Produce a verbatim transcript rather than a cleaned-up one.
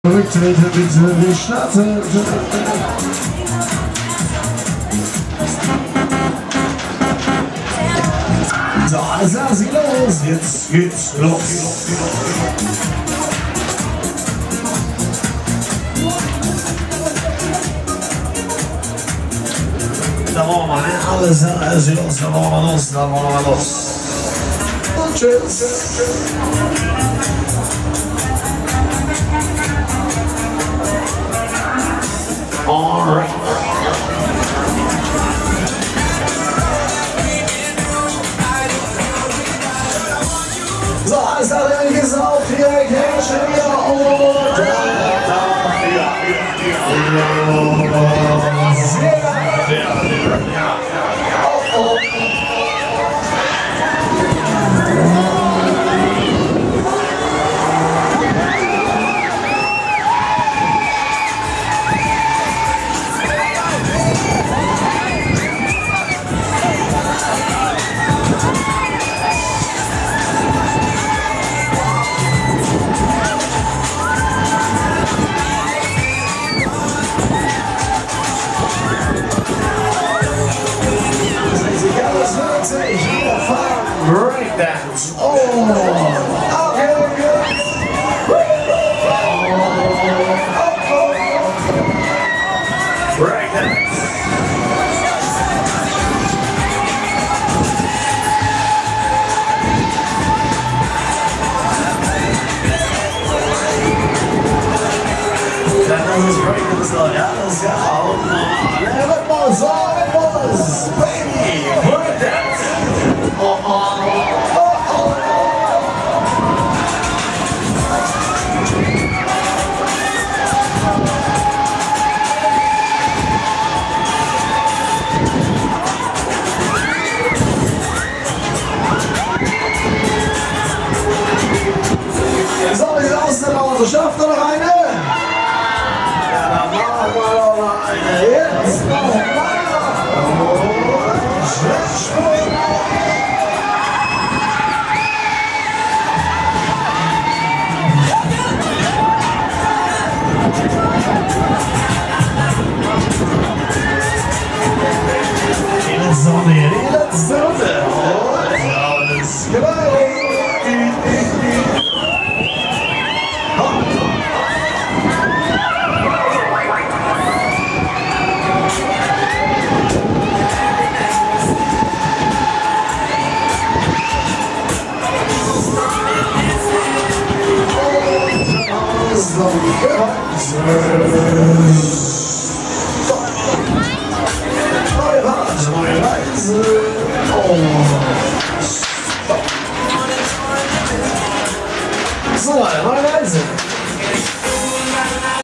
Rücktrete bitte, wir starten. So, alles klar, sie los, jetzt geht's los. Da wollen wir mal, ne? Alles klar, alles los, da wollen wir los, da wollen wir los. Und tschüss. Alright. So, alles klar, dann geht's auf, direkt Händchen wieder und dann, sehr geil. Oh, oh. Innenfahrt, Break Dance. Oh, okay, good. Oh, oh. Break Dance. Dann ist es Break Dance, ja, das ist ja auch mal. Let us go, let us, baby, Break Dance. Oh, oh, oh, oh. So, wie sieht aus denn Auto? Schafft er noch eine? Ja, dann machen wir doch noch eine. Jetzt noch mal. So, die letzte Runde. Und alles gleich. Neue Reise, neue Reise. Oh. So, neue Reise.